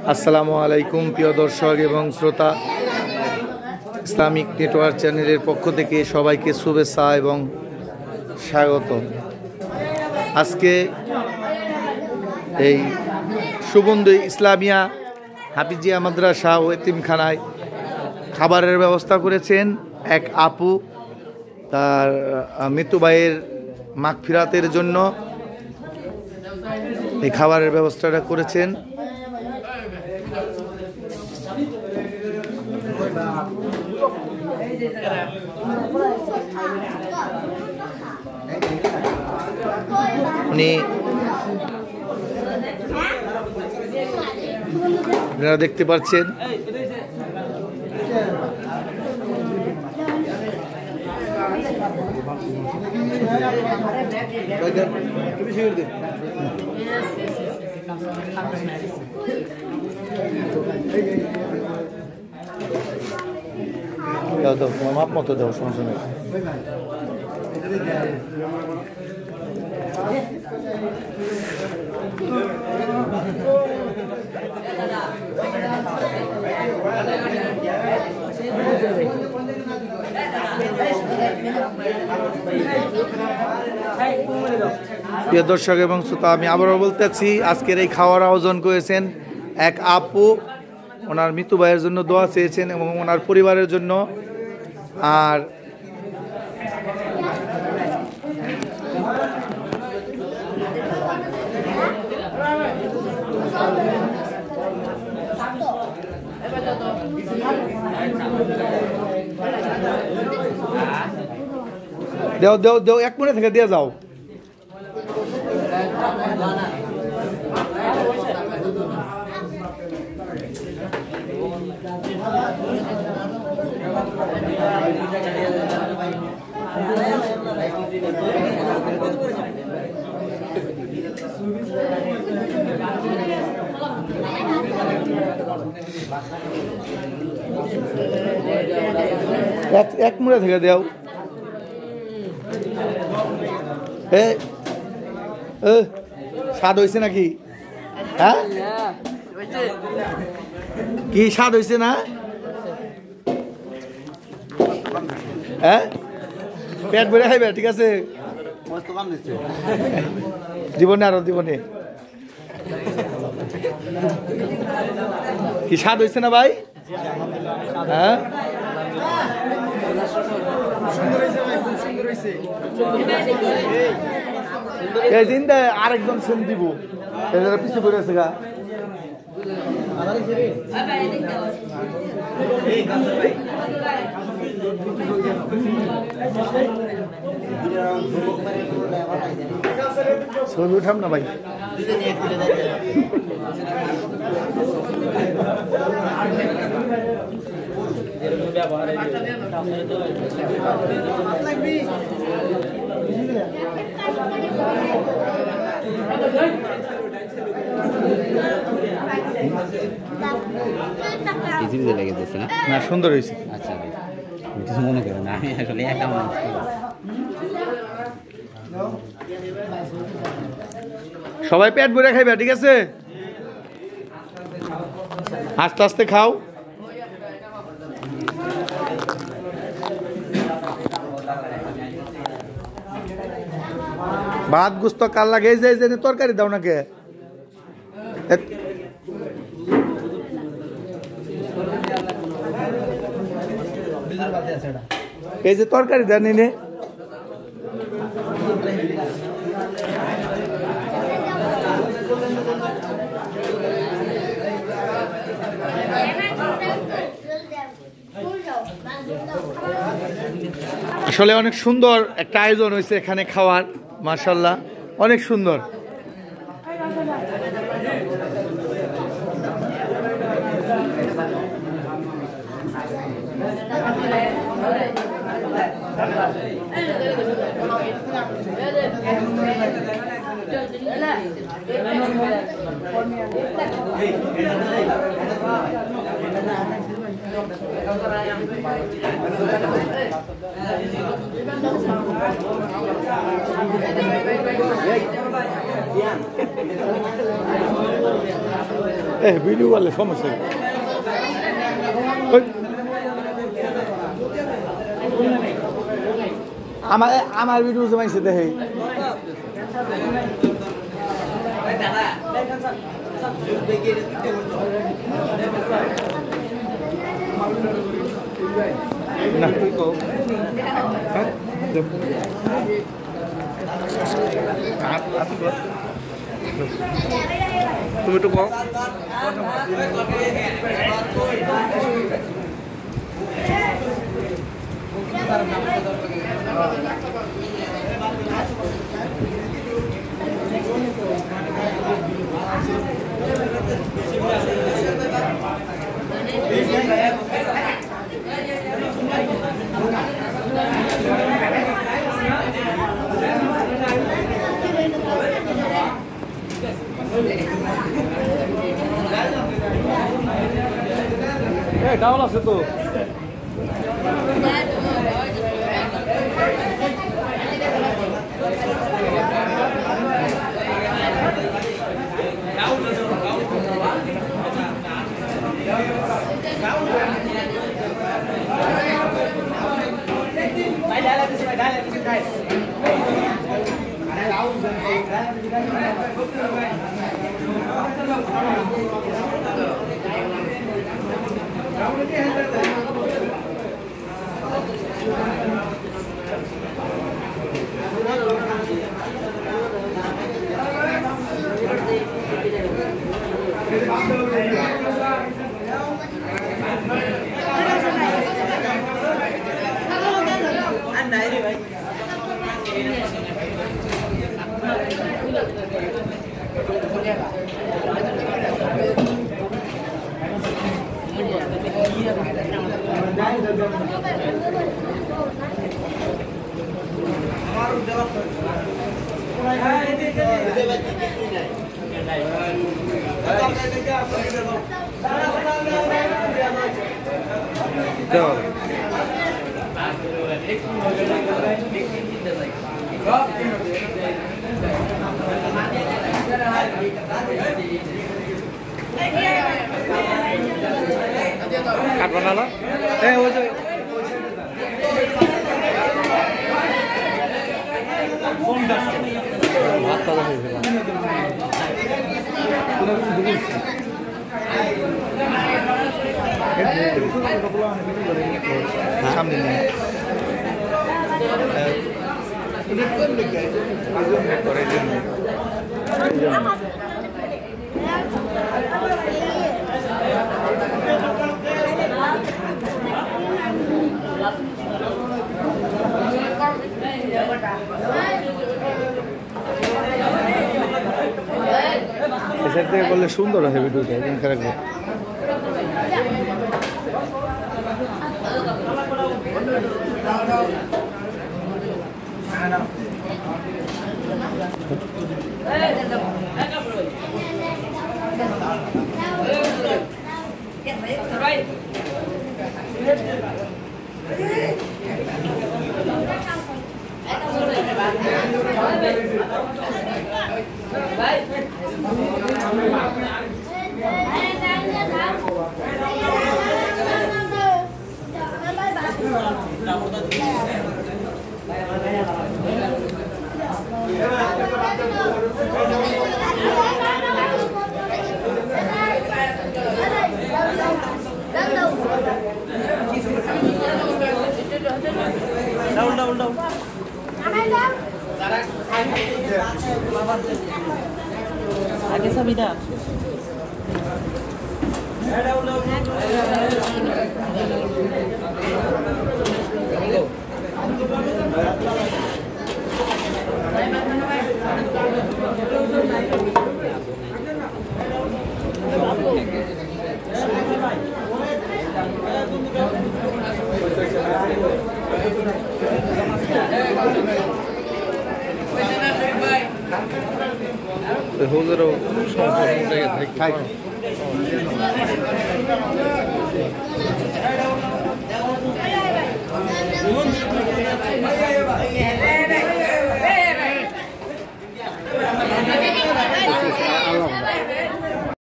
আসসালামু আলাইকুম প্রিয় দর্শক এবং শ্রোতা, ইসলামিক নেটওয়ার্ক চ্যানেলের পক্ষ থেকে সবাইকে শুভেচ্ছা এবং স্বাগত। আজকে এই সুবন্ধু ইসলামিয়া হাফিজিয়া মাদ্রাসা ও এতিমখানায় খাবারের ব্যবস্থা করেছেন এক আপু, তার মৃত্যু ভাইয়ের মাগফিরাতের জন্য এই খাবারের ব্যবস্থাটা করেছেন। উনি আপনারা দেখতে পাচ্ছেন মাপ মতো দেওয়া সমস্যা নেই। প্রিয় দর্শক এবং শ্রোতা, আমি আবারও বলতেছি, আজকের এই খাওয়ার আয়োজন করেছেন এক আপু। ওনার মৃত্যু ভাইয়ের জন্য দোয়া চেয়েছেন এবং ওনার পরিবারের জন্য। আর দেও দেও দেও, এক মিনিট থেকে দিয়ে যাও। এক মিনিট থেকে দেও। স্বাদ হয়েছে নাকি? হ্যাঁ, কি স্বাদ হয়েছে না? হ্যাঁ, পেট ভরে খাইবে, ঠিক আছে? জীবনে আরো জীবনে কি স্বাদ হয়েছে না ভাই? হ্যাঁ, এই চিন্তা আরেকজন সেন দিব, পিছিয়ে পড়ে আছে গা। ছবি উঠাম না ভাই। না, সুন্দর হয়েছে। আচ্ছা, মনে করেন না, আমি আসলে একা মানুষ। সবাই পেট ভরে খাইবে, ঠিক আছে? আস্তে আস্তে খাও। ভাত গুস্ত কাল লাগে, এই যে তরকারি দাও নাকি? এই যে তরকারি দেন নে। আসলে অনেক সুন্দর একটা আয়োজন হয়েছে এখানে খাওয়ার, মাশাআল্লাহ, অনেক সুন্দর। Yan. ভিডিও করলে সমস্যা আমার ভিডিও জমাইছে দেখে না তুই কও তুমি একটু কও ডাউল আছে তো কাট বানালো ওই যে ভাত তাজা হয়ে গেল সামনে নিয়ে এসে থেকে করলে সুন্দর আছে ভিডিওটা এখানকার একবার आगे सभी ना হুজুরও সম্পূর্ণ জায়গা থাকে